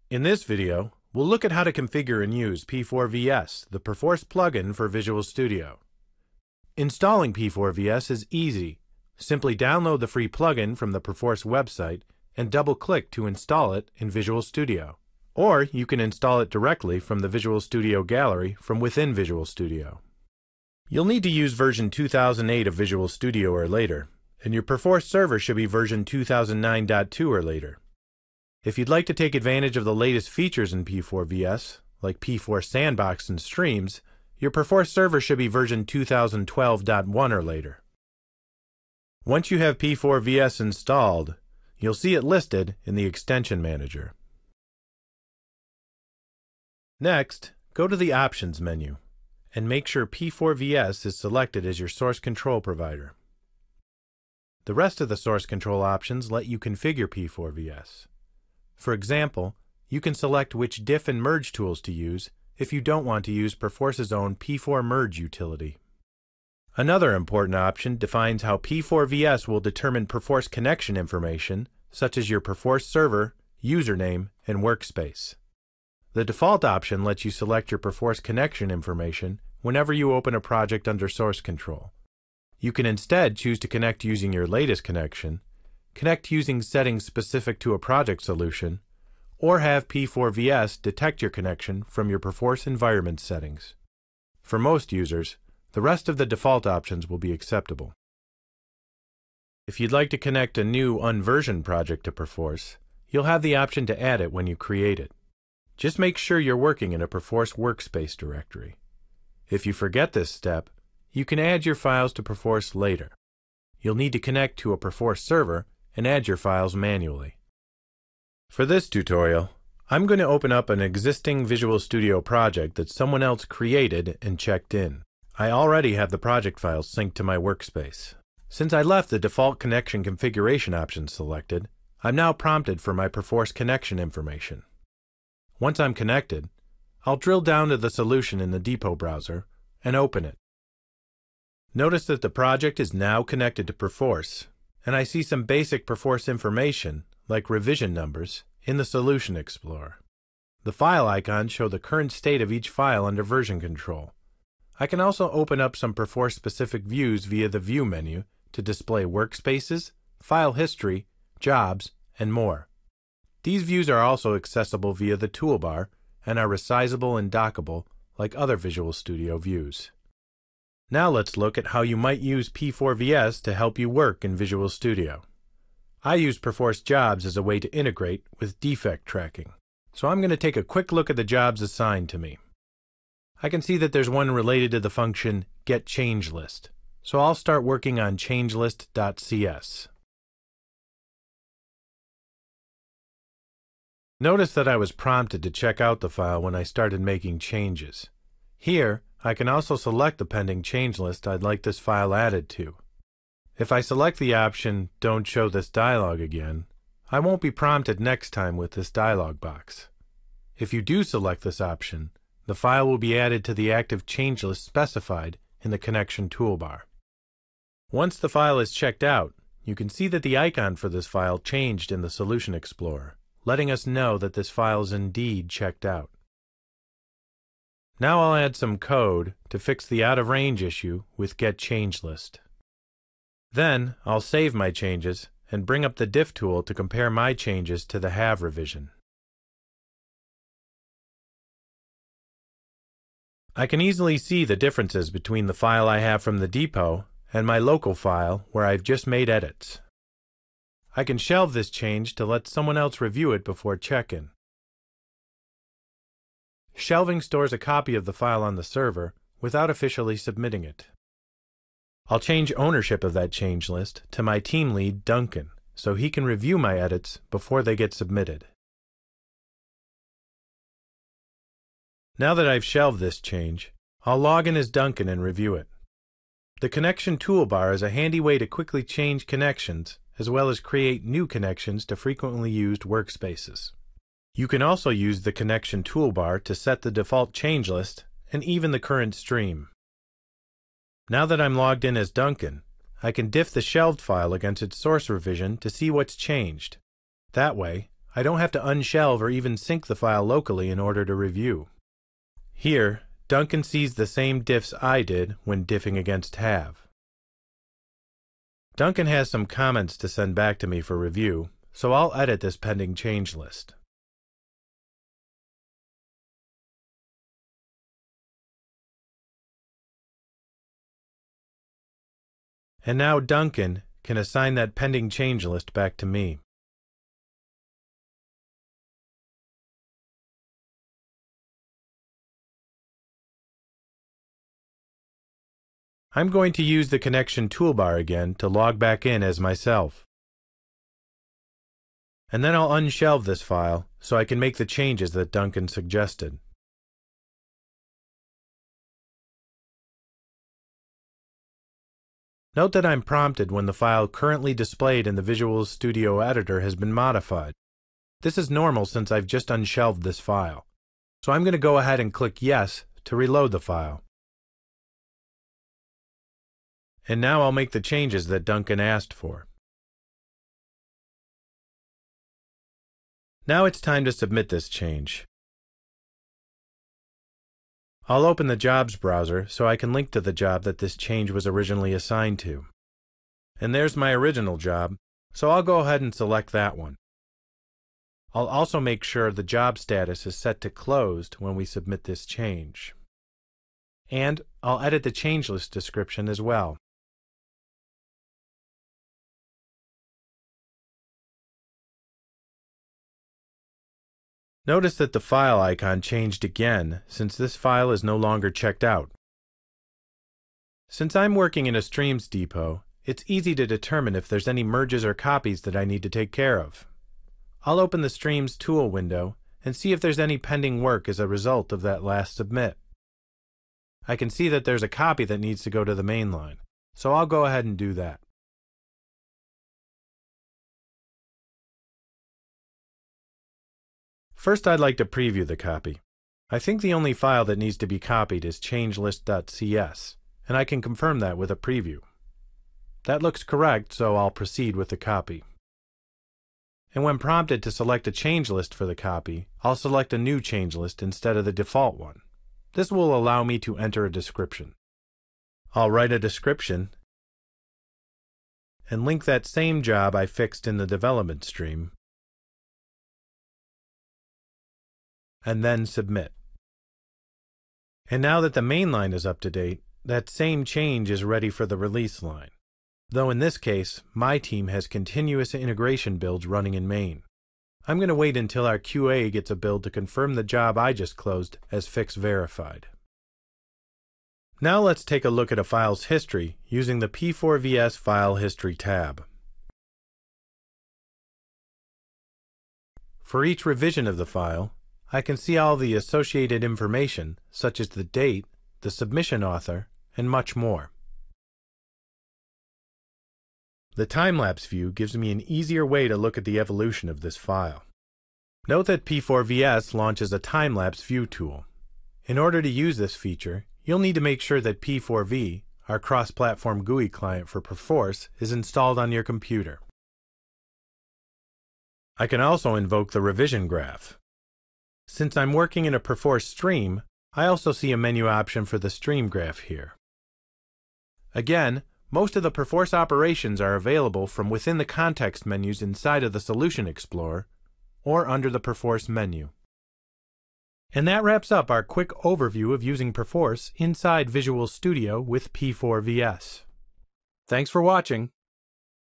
In this video, we'll look at how to configure and use P4VS, the Perforce plugin for Visual Studio. Installing P4VS is easy. Simply download the free plugin from the Perforce website and double-click to install it in Visual Studio. Or you can install it directly from the Visual Studio gallery from within Visual Studio. You'll need to use version 2008 of Visual Studio or later, and your Perforce server should be version 2009.2 or later. If you'd like to take advantage of the latest features in P4VS, like P4 Sandbox and Streams, your Perforce server should be version 2012.1 or later. Once you have P4VS installed, you'll see it listed in the Extension Manager. Next, go to the Options menu and make sure P4VS is selected as your source control provider. The rest of the source control options let you configure P4VS. For example, you can select which diff and merge tools to use if you don't want to use Perforce's own P4 merge utility. Another important option defines how P4VS will determine Perforce connection information, such as your Perforce server, username, and workspace. The default option lets you select your Perforce connection information whenever you open a project under source control. You can instead choose to connect using your latest connection, connect using settings specific to a project solution, or have P4VS detect your connection from your Perforce environment settings. For most users, the rest of the default options will be acceptable. If you'd like to connect a new unversioned project to Perforce, you'll have the option to add it when you create it. Just make sure you're working in a Perforce workspace directory. If you forget this step, you can add your files to Perforce later. You'll need to connect to a Perforce server and add your files manually. For this tutorial, I'm going to open up an existing Visual Studio project that someone else created and checked in. I already have the project files synced to my workspace. Since I left the default connection configuration option selected, I'm now prompted for my Perforce connection information. Once I'm connected, I'll drill down to the solution in the Depot browser and open it. Notice that the project is now connected to Perforce, and I see some basic Perforce information, like revision numbers, in the Solution Explorer. The file icons show the current state of each file under version control. I can also open up some Perforce-specific views via the View menu to display workspaces, file history, jobs, and more. These views are also accessible via the toolbar and are resizable and dockable like other Visual Studio views. Now let's look at how you might use P4VS to help you work in Visual Studio. I use Perforce jobs as a way to integrate with defect tracking, so I'm going to take a quick look at the jobs assigned to me. I can see that there's one related to the function getChangeList, so I'll start working on changelist.cs. Notice that I was prompted to check out the file when I started making changes. Here, I can also select the pending change list I'd like this file added to. If I select the option Don't Show This Dialog again, I won't be prompted next time with this dialog box. If you do select this option, the file will be added to the active change list specified in the Connection Toolbar. Once the file is checked out, you can see that the icon for this file changed in the Solution Explorer, letting us know that this file is indeed checked out. Now I'll add some code to fix the out-of-range issue with getChangeList. Then I'll save my changes and bring up the diff tool to compare my changes to the have revision. I can easily see the differences between the file I have from the depot and my local file where I've just made edits. I can shelve this change to let someone else review it before check-in. Shelving stores a copy of the file on the server without officially submitting it. I'll change ownership of that change list to my team lead, Duncan, so he can review my edits before they get submitted. Now that I've shelved this change, I'll log in as Duncan and review it. The Connection Toolbar is a handy way to quickly change connections, as well as create new connections to frequently used workspaces. You can also use the Connection Toolbar to set the default change list and even the current stream. Now that I'm logged in as Duncan, I can diff the shelved file against its source revision to see what's changed. That way, I don't have to unshelve or even sync the file locally in order to review. Here, Duncan sees the same diffs I did when diffing against Have. Duncan has some comments to send back to me for review, so I'll edit this pending change list. And now Duncan can assign that pending change list back to me. I'm going to use the Connection Toolbar again to log back in as myself. And then I'll unshelve this file so I can make the changes that Duncan suggested. Note that I'm prompted when the file currently displayed in the Visual Studio Editor has been modified. This is normal since I've just unshelved this file. So I'm going to go ahead and click Yes to reload the file. And now I'll make the changes that Duncan asked for. Now it's time to submit this change. I'll open the Jobs browser so I can link to the job that this change was originally assigned to. And there's my original job, so I'll go ahead and select that one. I'll also make sure the job status is set to closed when we submit this change. And I'll edit the change list description as well. Notice that the file icon changed again since this file is no longer checked out. Since I'm working in a Streams depot, it's easy to determine if there's any merges or copies that I need to take care of. I'll open the Streams tool window and see if there's any pending work as a result of that last submit. I can see that there's a copy that needs to go to the main line, so I'll go ahead and do that. First, I'd like to preview the copy. I think the only file that needs to be copied is changelist.cs, and I can confirm that with a preview. That looks correct, so I'll proceed with the copy. And when prompted to select a change list for the copy, I'll select a new change list instead of the default one. This will allow me to enter a description. I'll write a description and link that same job I fixed in the development stream, and then submit. And now that the main line is up to date, that same change is ready for the release line. Though in this case, my team has continuous integration builds running in main. I'm going to wait until our QA gets a build to confirm the job I just closed as fix verified. Now let's take a look at a file's history using the P4VS File History tab. For each revision of the file, I can see all the associated information, such as the date, the submission author, and much more. The time-lapse view gives me an easier way to look at the evolution of this file. Note that P4VS launches a time-lapse view tool. In order to use this feature, you'll need to make sure that P4V, our cross-platform GUI client for Perforce, is installed on your computer. I can also invoke the revision graph. Since I'm working in a Perforce stream, I also see a menu option for the stream graph here. Again, most of the Perforce operations are available from within the context menus inside of the Solution Explorer or under the Perforce menu. And that wraps up our quick overview of using Perforce inside Visual Studio with P4VS. Thanks for watching.